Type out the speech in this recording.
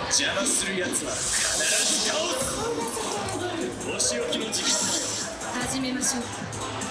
邪魔する奴は必ず倒す。お仕置きの時間だよ。 始めましょうか。